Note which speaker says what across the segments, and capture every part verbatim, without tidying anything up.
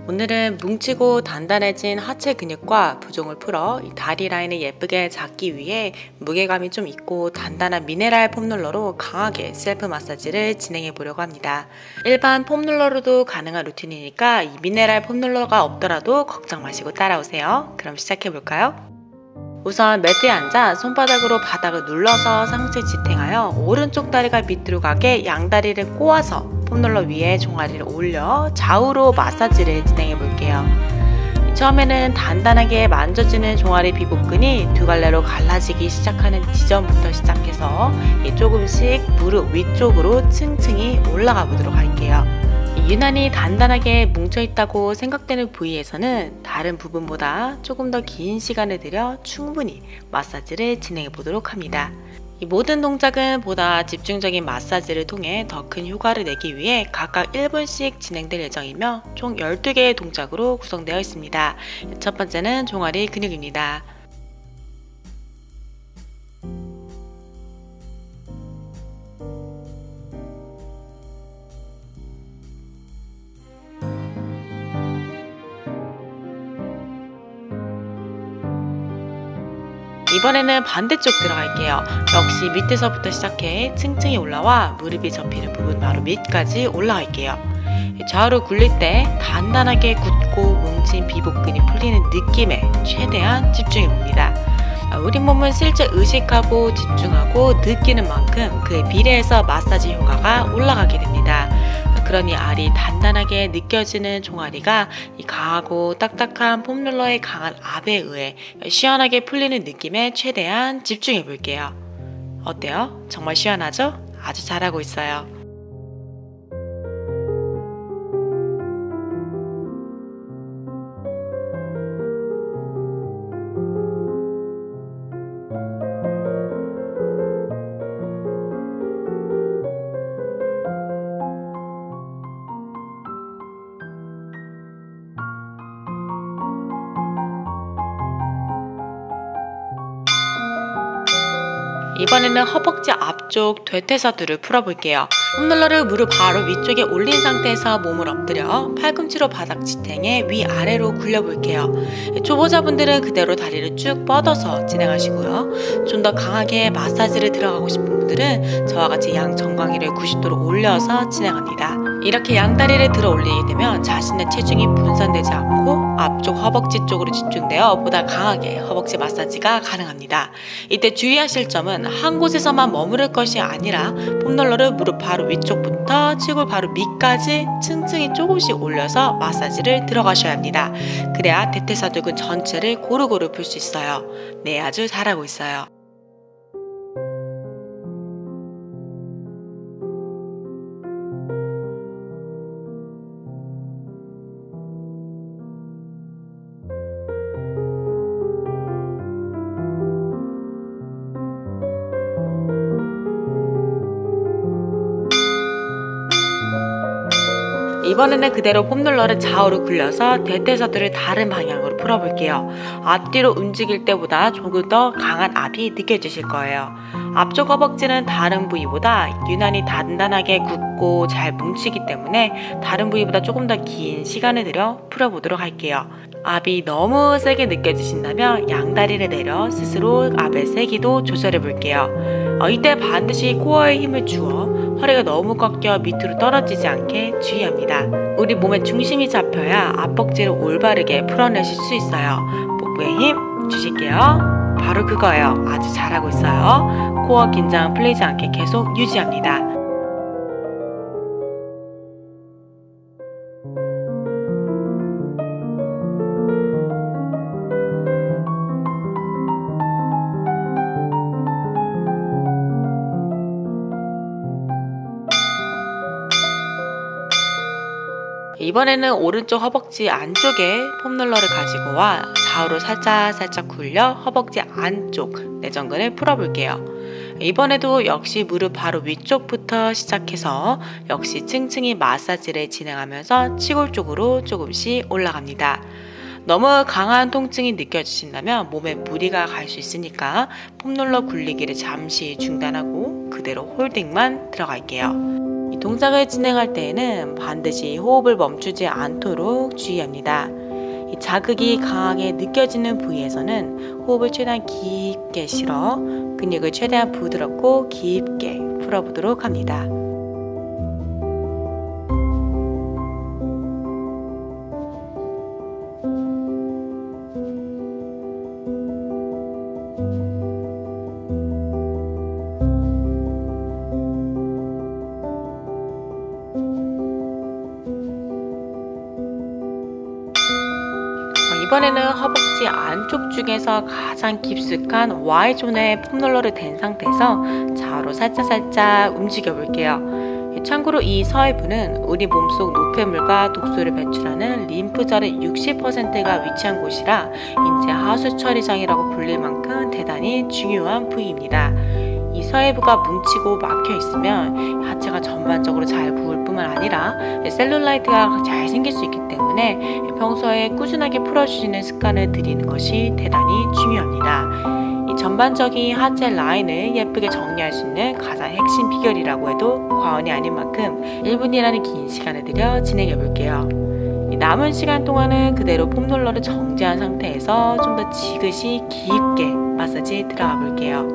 Speaker 1: 오늘은 뭉치고 단단해진 하체 근육과 부종을 풀어 이 다리 라인을 예쁘게 잡기 위해 무게감이 좀 있고 단단한 미네랄 폼롤러로 강하게 셀프 마사지를 진행해 보려고 합니다. 일반 폼롤러로도 가능한 루틴이니까 이 미네랄 폼롤러가 없더라도 걱정 마시고 따라오세요. 그럼 시작해 볼까요? 우선 매트에 앉아 손바닥으로 바닥을 눌러서 상체 지탱하여 오른쪽 다리가 밑으로 가게 양다리를 꼬아서 폼롤러 위에 종아리를 올려 좌우로 마사지를 진행해 볼게요. 처음에는 단단하게 만져지는 종아리 피복근이 두 갈래로 갈라지기 시작하는 지점부터 시작해서 조금씩 무릎 위쪽으로 층층이 올라가 보도록 할게요. 유난히 단단하게 뭉쳐있다고 생각되는 부위에서는 다른 부분보다 조금 더 긴 시간을 들여 충분히 마사지를 진행해 보도록 합니다. 이 모든 동작은 보다 집중적인 마사지를 통해 더 큰 효과를 내기 위해 각각 일 분씩 진행될 예정이며 총 열두 개의 동작으로 구성되어 있습니다. 첫 번째는 종아리 근육입니다. 이번에는 반대쪽 들어갈게요. 역시 밑에서부터 시작해 층층이 올라와 무릎이 접히는 부분 바로 밑까지 올라갈게요. 좌우로 굴릴 때 단단하게 굳고 뭉친 비복근이 풀리는 느낌에 최대한 집중해 봅니다. 우리 몸은 실제 의식하고 집중하고 느끼는 만큼 그에 비례해서 마사지 효과가 올라가게 됩니다. 그러니 알이 단단하게 느껴지는 종아리가 이 강하고 딱딱한 폼롤러의 강한 압에 의해 시원하게 풀리는 느낌에 최대한 집중해 볼게요. 어때요? 정말 시원하죠? 아주 잘하고 있어요. 이번에는 허벅지 앞쪽 대퇴사두를 풀어볼게요. 폼롤러를 무릎 바로 위쪽에 올린 상태에서 몸을 엎드려 팔꿈치로 바닥 지탱해 위아래로 굴려볼게요. 초보자분들은 그대로 다리를 쭉 뻗어서 진행하시고요. 좀 더 강하게 마사지를 들어가고 싶은 분들은 저와 같이 양 정강이를 구십 도로 올려서 진행합니다. 이렇게 양다리를 들어 올리게 되면 자신의 체중이 분산되지 않고 앞쪽 허벅지 쪽으로 집중되어 보다 강하게 허벅지 마사지가 가능합니다. 이때 주의하실 점은 한 곳에서만 머무를 것이 아니라 폼롤러를 무릎 바로 위쪽부터 치골 바로 밑까지 층층이 조금씩 올려서 마사지를 들어가셔야 합니다. 그래야 대퇴사두근 전체를 고루고루 풀 수 있어요. 네, 아주 잘하고 있어요. 이번에는 그대로 폼롤러를 좌우로 굴려서 대퇴사두를 다른 방향으로 풀어볼게요. 앞뒤로 움직일 때보다 조금 더 강한 압이 느껴지실 거예요. 앞쪽 허벅지는 다른 부위보다 유난히 단단하게 굳고 잘 뭉치기 때문에 다른 부위보다 조금 더 긴 시간을 들여 풀어보도록 할게요. 압이 너무 세게 느껴지신다면 양다리를 내려 스스로 압의 세기도 조절해 볼게요. 어, 이때 반드시 코어에 힘을 주어 허리가 너무 꺾여 밑으로 떨어지지 않게 주의합니다. 우리 몸의 중심이 잡혀야 앞벅지를 올바르게 풀어내실 수 있어요. 복부에 힘 주실게요. 바로 그거예요. 아주 잘하고 있어요. 코어 긴장 풀리지 않게 계속 유지합니다. 이번에는 오른쪽 허벅지 안쪽에 폼롤러를 가지고 와 좌우로 살짝 살짝 굴려 허벅지 안쪽 내전근을 풀어볼게요. 이번에도 역시 무릎 바로 위쪽부터 시작해서 역시 층층이 마사지를 진행하면서 치골 쪽으로 조금씩 올라갑니다. 너무 강한 통증이 느껴지신다면 몸에 무리가 갈 수 있으니까 폼롤러 굴리기를 잠시 중단하고 그대로 홀딩만 들어갈게요. 이 동작을 진행할 때에는 반드시 호흡을 멈추지 않도록 주의합니다. 이 자극이 강하게 느껴지는 부위에서는 호흡을 최대한 깊게 실어 근육을 최대한 부드럽고 깊게 풀어보도록 합니다. 이번에는 허벅지 안쪽 중에서 가장 깊숙한 Y존의 폼롤러를 댄 상태에서 좌우로 살짝살짝 움직여 볼게요. 참고로 이 서해부는 우리 몸속 노폐물과 독소를 배출하는 림프절의 육십 퍼센트가 위치한 곳이라 인체 하수 처리장이라고 불릴 만큼 대단히 중요한 부위입니다. 이 서해부가 뭉치고 막혀 있으면 하체가 전반적으로 잘 부을 뿐만 아니라 셀룰라이트가 잘 생길 수 있기 때문에 평소에 꾸준하게 풀어주시는 습관을 들이는 것이 대단히 중요합니다. 이 전반적인 하체 라인을 예쁘게 정리할 수 있는 가장 핵심 비결이라고 해도 과언이 아닌 만큼 일 분이라는 긴 시간을 들여 진행해 볼게요. 남은 시간 동안은 그대로 폼롤러를 정지한 상태에서 좀 더 지그시 깊게 마사지 들어가 볼게요.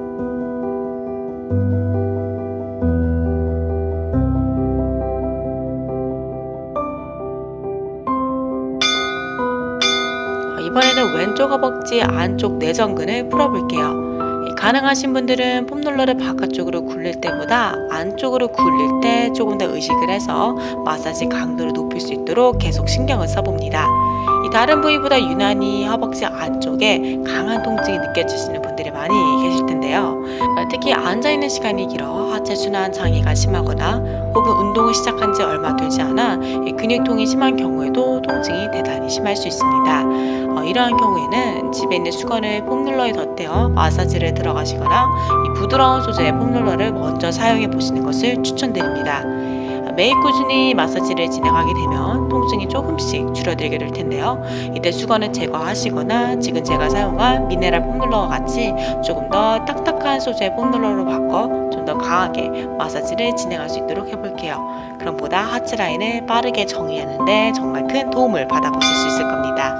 Speaker 1: 이번에는 왼쪽 허벅지 안쪽 내전근을 풀어볼게요. 가능하신 분들은 폼롤러를 바깥쪽으로 굴릴 때보다 안쪽으로 굴릴 때 조금 더 의식을 해서 마사지 강도를 높일 수 있도록 계속 신경을 써봅니다. 이 다른 부위보다 유난히 허벅지 안쪽에 강한 통증이 느껴지시는 분들이 많이 계실 텐데요. 특히 앉아있는 시간이 길어 하체 순환 장애가 심하거나 혹은 운동을 시작한 지 얼마 되지 않아 근육통이 심한 경우에도 통증이 대단히 심할 수 있습니다. 어, 이러한 경우에는 집에 있는 수건을 폼롤러에 덧대어 마사지를 들어가시거나 이 부드러운 소재의 폼롤러를 먼저 사용해 보시는 것을 추천드립니다. 매일 꾸준히 마사지를 진행하게 되면 통증이 조금씩 줄어들게 될 텐데요. 이때 수건을 제거하시거나 지금 제가 사용한 미네랄 폼롤러와 같이 조금 더 딱딱한 소재의 폼롤러로 바꿔 좀 더 강하게 마사지를 진행할 수 있도록 해볼게요. 그럼 보다 하체 라인을 빠르게 정리하는데 정말 큰 도움을 받아보실 수 있을 겁니다.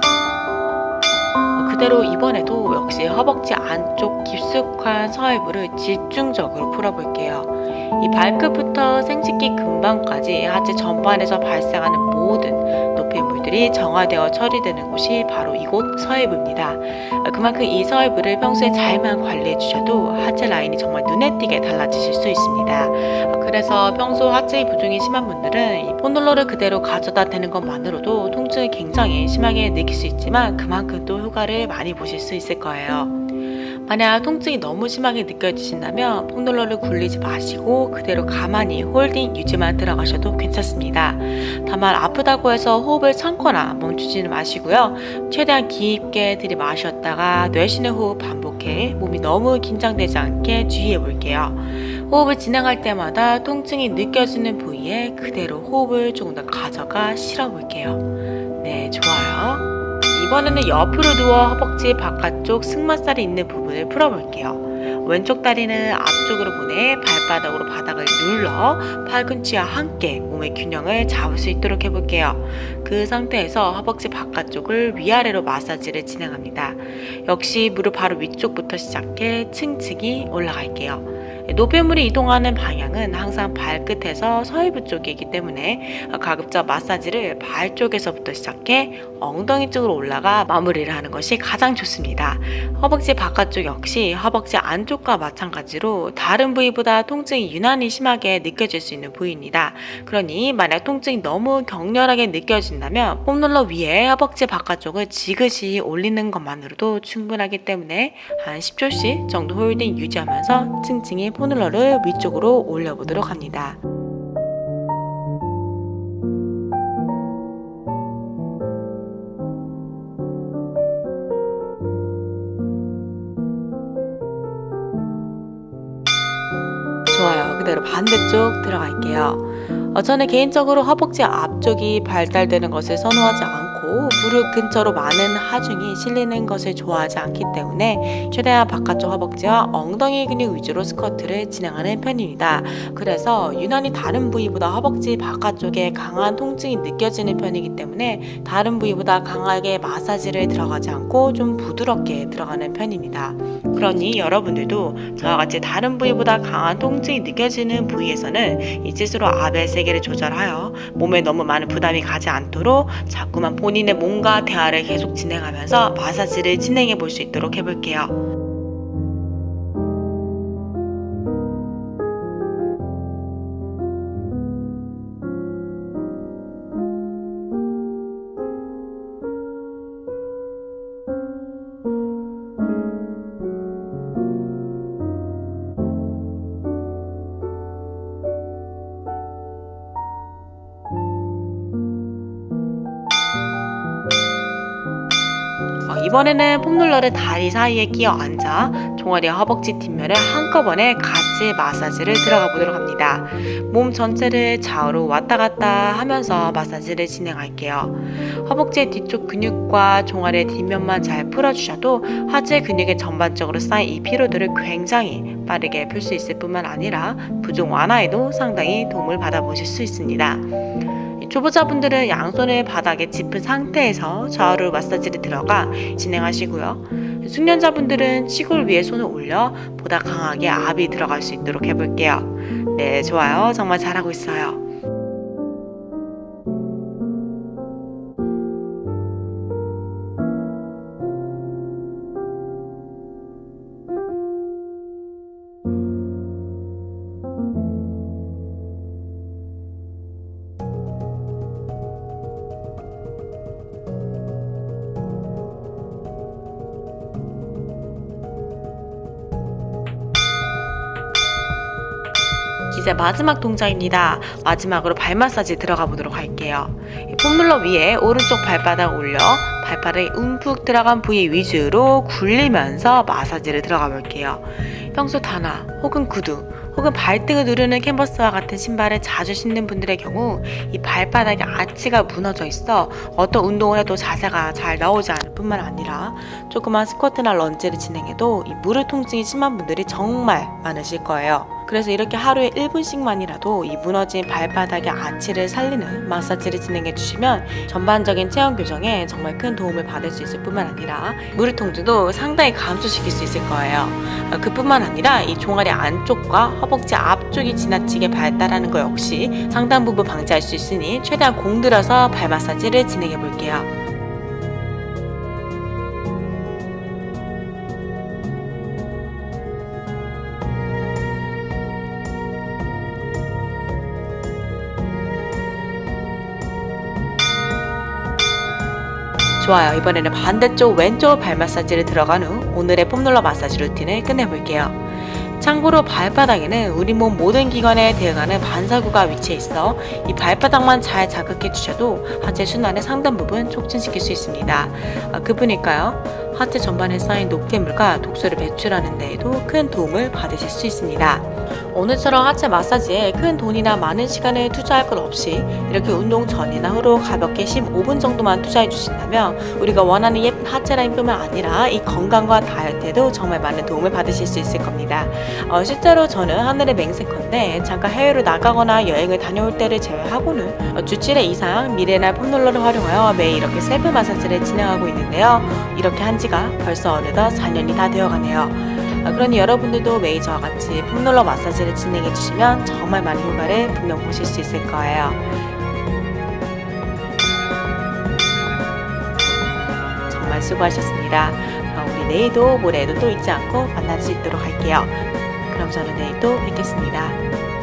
Speaker 1: 그대로 이번에도 역시 허벅지 안쪽 깊숙한 서해부를 집중적으로 풀어볼게요. 이 발끝부터 생식기 근방까지 하체 전반에서 발생하는 모든 노폐물들이 정화되어 처리되는 곳이 바로 이곳 서해부입니다. 그만큼 이 서해부를 평소에 잘만 관리해 주셔도 하체 라인이 정말 눈에 띄게 달라지실 수 있습니다. 그래서 평소 하체 부종이 심한 분들은 이 폼롤러를 그대로 가져다 대는 것만으로도 통증을 굉장히 심하게 느낄 수 있지만 그만큼 또 효과를 많이 보실 수 있을 거예요. 만약 통증이 너무 심하게 느껴지신다면 폼롤러를 굴리지 마시고 그대로 가만히 홀딩 유지만 들어가셔도 괜찮습니다. 다만 아프다고 해서 호흡을 참거나 멈추지는 마시고요. 최대한 깊게 들이마셨다가 내쉬는 호흡 반복해 몸이 너무 긴장되지 않게 주의해 볼게요. 호흡을 진행할 때마다 통증이 느껴지는 부위에 그대로 호흡을 조금 더 가져가 실어 볼게요. 네, 좋아요. 이번에는 옆으로 누워 허벅지 바깥쪽 승마살이 있는 부분을 풀어볼게요. 왼쪽 다리는 앞쪽으로 보내 발바닥으로 바닥을 눌러 팔꿈치와 함께 몸의 균형을 잡을 수 있도록 해볼게요. 그 상태에서 허벅지 바깥쪽을 위아래로 마사지를 진행합니다. 역시 무릎 바로 위쪽부터 시작해 층층이 올라갈게요. 노폐물이 이동하는 방향은 항상 발끝에서 서해부 쪽이기 때문에 가급적 마사지를 발 쪽에서부터 시작해 엉덩이 쪽으로 올라가 마무리를 하는 것이 가장 좋습니다. 허벅지 바깥쪽 역시 허벅지 안쪽과 마찬가지로 다른 부위보다 통증이 유난히 심하게 느껴질 수 있는 부위입니다. 그러니 만약 통증이 너무 격렬하게 느껴진다면 폼롤러 위에 허벅지 바깥쪽을 지그시 올리는 것만으로도 충분하기 때문에 한 십 초씩 정도 홀딩 유지하면서 층층이 폼롤러를 위쪽으로 올려보도록 합니다. 좋아요. 그대로 반대쪽 들어갈게요. 어, 저는 개인적으로 허벅지 앞쪽이 발달되는 것을 선호하지 않고 않고 무릎 근처로 많은 하중이 실리는 것을 좋아하지 않기 때문에 최대한 바깥쪽 허벅지와 엉덩이 근육 위주로 스쿼트를 진행하는 편입니다. 그래서 유난히 다른 부위보다 허벅지 바깥쪽에 강한 통증이 느껴지는 편이기 때문에 다른 부위보다 강하게 마사지를 들어가지 않고 좀 부드럽게 들어가는 편입니다. 그러니 여러분들도 저와 같이 다른 부위보다 강한 통증이 느껴지는 부위에서는 이 스스로 압의 세기를 조절하여 몸에 너무 많은 부담이 가지 않도록 자꾸만 본인의 몸과 대화를 계속 진행하면서 마사지를 진행해 볼 수 있도록 해볼게요. 이번에는 폼롤러를 다리 사이에 끼어 앉아 종아리와 허벅지 뒷면을 한꺼번에 같이 마사지를 들어가 보도록 합니다. 몸 전체를 좌우로 왔다 갔다 하면서 마사지를 진행할게요. 허벅지의 뒤쪽 근육과 종아리의 뒷면만 잘 풀어주셔도 하체 근육에 전반적으로 쌓인 이 피로도를 굉장히 빠르게 풀 수 있을 뿐만 아니라 부종 완화에도 상당히 도움을 받아보실 수 있습니다. 초보자분들은 양손을 바닥에 짚은 상태에서 좌우로 마사지를 들어가 진행하시고요. 숙련자분들은 치골 위에 손을 올려 보다 강하게 압이 들어갈 수 있도록 해볼게요. 네, 좋아요. 정말 잘하고 있어요. 이제 마지막 동작입니다. 마지막으로 발 마사지 들어가 보도록 할게요. 폼롤러 위에 오른쪽 발바닥 올려 발바닥이 움푹 들어간 부위 위주로 굴리면서 마사지를 들어가 볼게요. 평소 단화 혹은 구두 혹은 발등을 누르는 캔버스와 같은 신발을 자주 신는 분들의 경우 이 발바닥에 아치가 무너져 있어 어떤 운동을 해도 자세가 잘 나오지 않을 뿐만 아니라 조그만 스쿼트나 런지를 진행해도 이 무릎 통증이 심한 분들이 정말 많으실 거예요. 그래서 이렇게 하루에 일 분씩만이라도 이 무너진 발바닥의 아치를 살리는 마사지를 진행해 주시면 전반적인 체형 교정에 정말 큰 도움을 받을 수 있을 뿐만 아니라 무릎 통증도 상당히 감소시킬 수 있을 거예요. 그뿐만 아니라 이 종아리 안쪽과 허벅지 앞쪽이 지나치게 발달하는 것 역시 상당 부분 방지할 수 있으니 최대한 공들여서 발 마사지를 진행해 볼게요. 좋아요. 이번에는 반대쪽 왼쪽 발 마사지를 들어간 후 오늘의 폼롤러 마사지 루틴을 끝내볼게요. 참고로 발바닥에는 우리 몸 모든 기관에 대응하는 반사구가 위치해 있어 이 발바닥만 잘 자극해 주셔도 하체 순환의 상당 부분 촉진시킬 수 있습니다. 아, 그뿐일까요? 하체 전반에 쌓인 노폐물과 독소를 배출하는 데에도 큰 도움을 받으실 수 있습니다. 오늘처럼 하체 마사지에 큰 돈이나 많은 시간을 투자할 것 없이 이렇게 운동 전이나 후로 가볍게 십오 분 정도만 투자해 주신다면 우리가 원하는 예쁜 하체 라인뿐만 아니라 이 건강과 다이어트에도 정말 많은 도움을 받으실 수 있을 겁니다. 어, 실제로 저는 하늘의 맹세컨대 잠깐 해외로 나가거나 여행을 다녀올 때를 제외하고는 어, 주 칠 회 이상 미네랄 폼롤러를 활용하여 매일 이렇게 셀프 마사지를 진행하고 있는데요. 이렇게 한 지가 벌써 어느덧 사 년이 다 되어가네요. 그러니 여러분들도 매일 저와 같이 폼롤러 마사지를 진행해 주시면 정말 많은 효과를 분명 보실 수 있을 거예요. 정말 수고하셨습니다. 우리 내일도 모레에도 또 잊지 않고 만날 수 있도록 할게요. 그럼 저는 내일 또 뵙겠습니다.